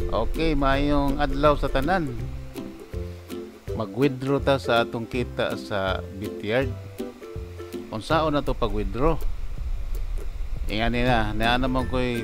Okay, maayong adlaw sa tanan. Mag-withdraw ta sa atong kita sa Bityard. Unsaon na to pag-withdraw? Ingani na naman ko'y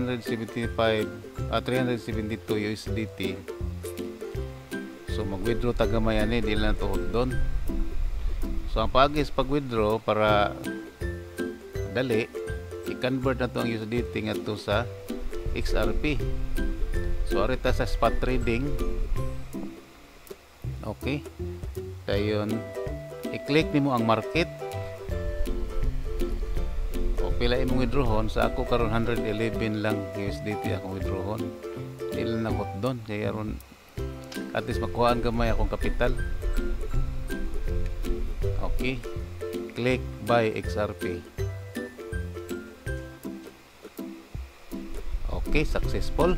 372 USDT. So mag-withdraw ta gamay ani, di lang to doon. So ang pag-withdraw para dali, i-convert na to ang USDT nga to sa XRP. So arita sa spot trading. Okay, dayon i-click nimo ang market. O pila imong withdrawon. Sa ako karon 111 lang USDT akong withdrawon. Ilan na hot doon, kaya ron at least makuhaan gamay akong kapital. Okay, click buy XRP. Okay, successful.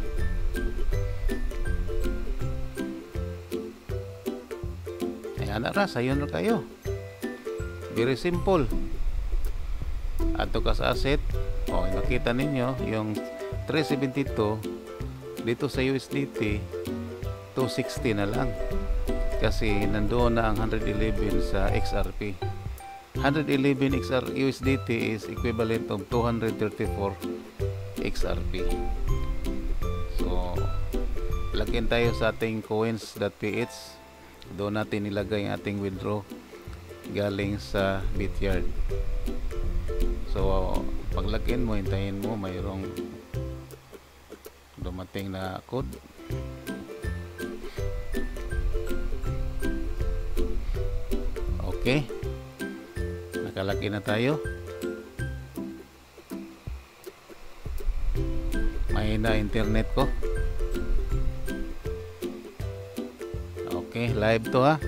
Ayan na, sayon na kayo. Very simple. Ato ka sa asset. O, nakita ninyo yung 372 dito sa USDT 260 na lang. Kasi nandoon na ang 111 sa XRP. 111 USDT is equivalent of 234 XRP. So, lagyan tayo sa ating coins.ph. Doon natin nilagay ang ating withdraw galing sa Bityard. So paglagyan mo, hintayin mo mayroong dumating na code. Okay, nakalagay na tayo. Mahina internet ko. Okay, live to ha.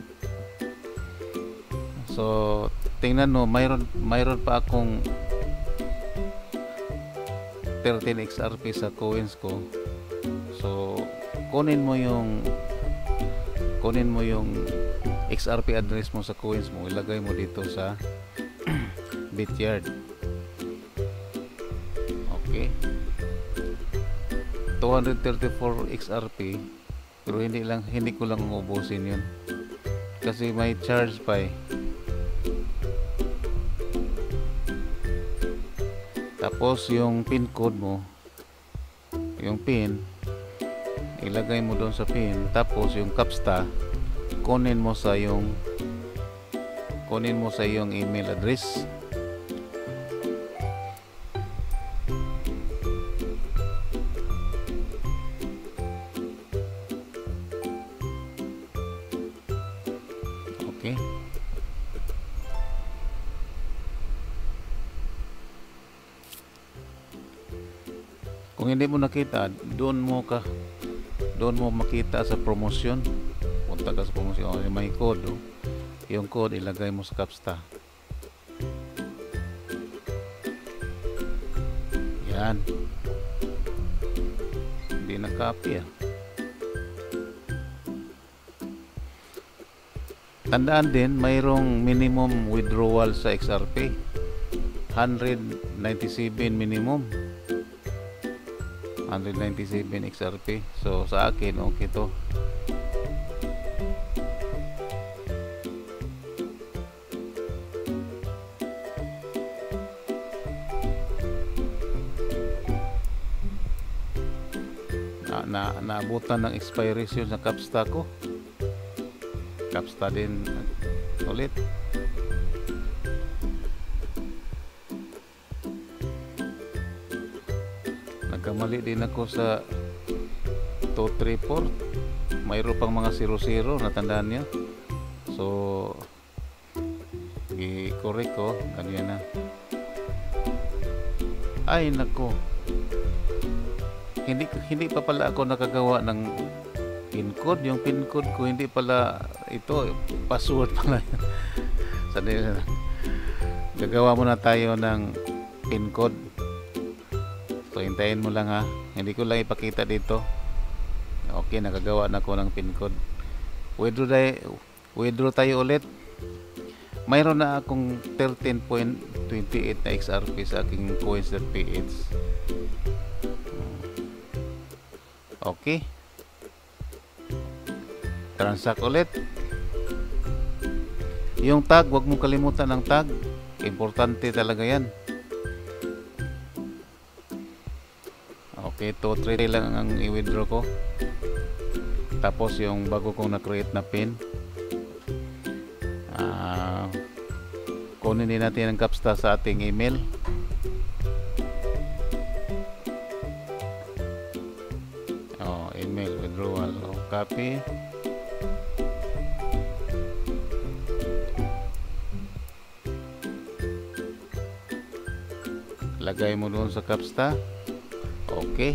So, tingnan mo, mayroon pa akong 13 XRP sa coins ko. So, kunin mo yung XRP address mo sa coins mo, ilagay mo dito sa Bityard. Okay. 234 XRP. Pero hindi ko lang ubusin yun kasi may charge pa eh. Tapos yung pin code mo, yung pin ilagay mo doon sa pin. Tapos yung captcha kunin mo sa iyong email address. Okay. Kung hindi mo nakita, doon mo makita sa promotion. Punta ka sa promotion, may code. Yung code ilagay mo sa captcha. Yan. Hindi na copy ah. Tandaan din, mayroong minimum withdrawal sa XRP. 197 minimum. 197 XRP. So sa akin okay to. Naabutan ng expiration sa captcha ko. Captcha din ulit. Nagkamali din ako sa 234. Mayroon pang mga 00 na tandaan niya. So i-correct ko ganyan na. Ay nako, hindi pa pala ako nakagawa ng pin code. Yung pin code ko hindi pala ito, password pala. Sandali lang. Gagawa muna tayo ng pin code. So hintayin mo lang ha. Hindi ko lang ipakita dito. Okay, nakagawa na ako ng pin code. Withdraw tayo ulit. Mayroon na akong 13.28 na XRP sa aking coins.ph. Okay. Transact ulit. Yung tag, wag mong kalimutan ng tag. Importante talaga yan. Okay, 2-3 lang ang i-withdraw ko. Tapos yung bago kong na-create na pin, kunin din natin ang captcha sa ating email. Email withdrawal. Copy. Lagay mo doon sa captcha. Okay.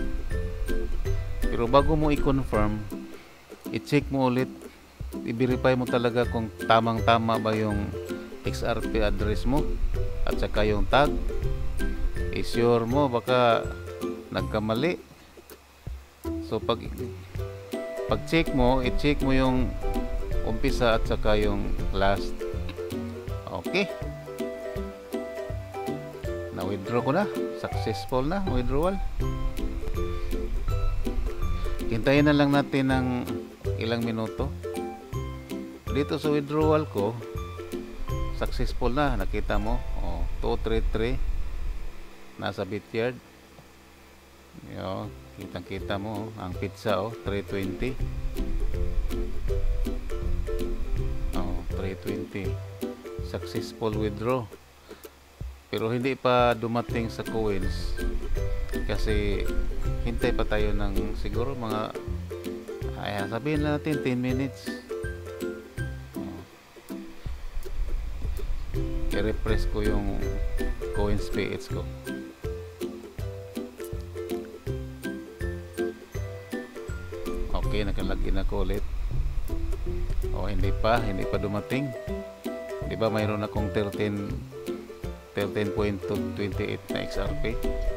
Pero bago mo i-confirm, i-check mo ulit, i-verify mo talaga kung tamang-tama ba yung XRP address mo at saka yung tag. I-sure mo, baka nagkamali. So pag check mo, i-check mo yung umpisa at saka yung last. Okay. Na-withdraw ko na. Successful na withdrawal. Hintayin na lang natin ng ilang minuto. Dito sa withdrawal ko, successful na. Nakita mo, 233 nasa Bityard. Kitang-kita mo ang pizza, 320. 320. Successful withdraw. Pero hindi pa dumating sa coins kasi hintay pa tayo ng siguro mga sabihin natin 10 minutes. I-refresh ko yung coins PH ko. Okay, nakalagin ako ulit. Hindi pa dumating. Di ba mayroon akong 13.28 na XRP.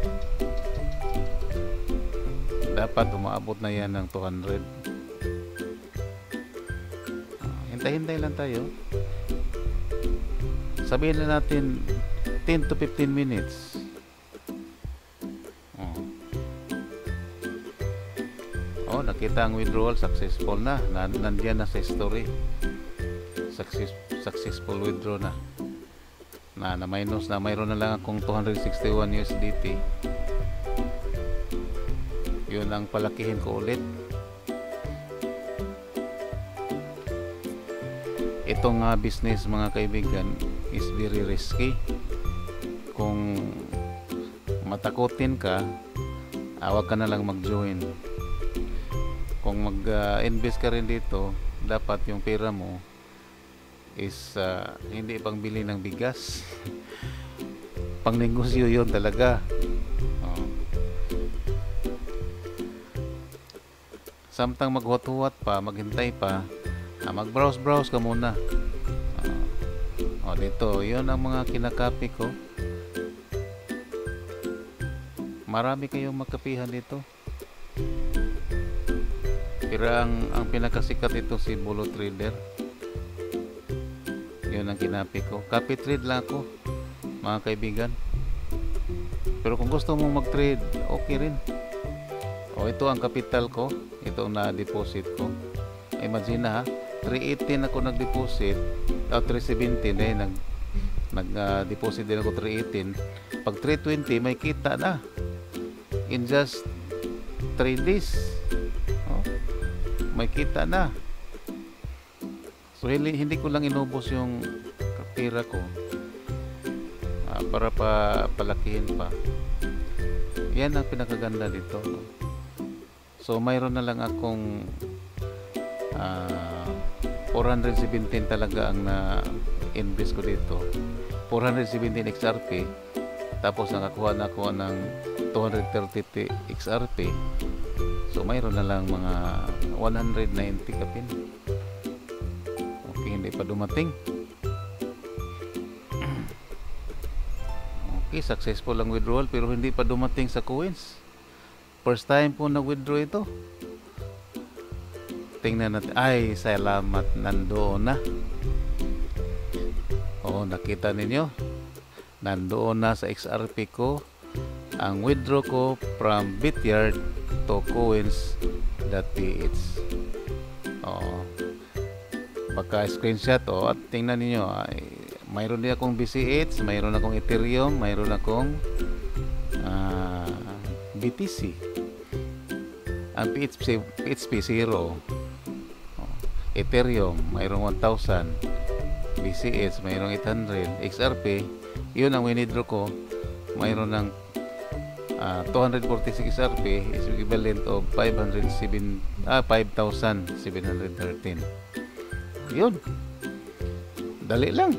Dapat umaabot na yan ng 200. Hintay-hintay lang tayo. Sabihin na natin 10 to 15 minutes. Nakita ang withdrawal, successful na. Nandiyan na sa history. Successful withdraw na. Na minus na, mayroon na lang akong 261 USDT. Yun ang palakihin ko ulit. Itong business, mga kaibigan, is very risky. Kung matakotin ka, huwag ka na lang mag-join. Kung mag-invest ka rin dito, dapat yung pera mo is hindi pang bili ng bigas. Pang negosyo yun talaga. Samtang maghuwat-huwat pa, maghintay pa, mag-browse ka muna. Dito, yun ang mga kinakapi ko. Marami kayong magkapihan dito. Pero ang pinakasikat ito si Bulo Trader. Yun ang kinapi ko. Copy trade lang ako, mga kaibigan. Pero kung gusto mong mag-trade, okay rin. Ito ang capital ko. Ito ang na-deposit ko. Imagine na, 318 ako nag-deposit. 317 nag-deposit din ako 318. Pag 320 may kita na. In just 3 days. May kita na. So hindi ko lang inubos yung pera ko para palakihin pa. Yan ang pinakaganda dito. So mayroon na lang akong 417 talaga ang na-invest ko dito. 417 XRP. Tapos nakakuha na ako ng 230 XRP. So mayroon na lang mga 190 kapin. Okay, hindi pa dumating. Okay, successful ang withdrawal pero hindi pa dumating sa coins. First time po na-withdraw ito. Tingnan natin. Ay, salamat, nandoon na. Nakita ninyo. Nandoon na sa XRP ko ang withdraw ko from Bityard coins.ph. Oh, baka screenshot at tingnan niyo, mayroon din akong BCH, mayroon akong Ethereum, mayroon akong BTC. Ang PHP 0, Ethereum mayroong 1000, BCH mayroong 800, XRP yun ang winidraw ko, mayroon ng 246 XRP is equivalent of 5,713. Yun, dali lang.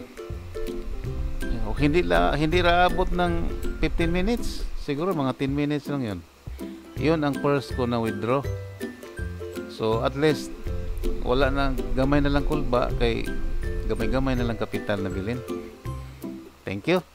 Hindi raabot ng 15 minutes, siguro mga 10 minutes lang yun. Yun ang first ko na withdraw. So at least wala na, gamay na lang kulba, kay gamay-gamay na lang kapital na bilhin. Thank you.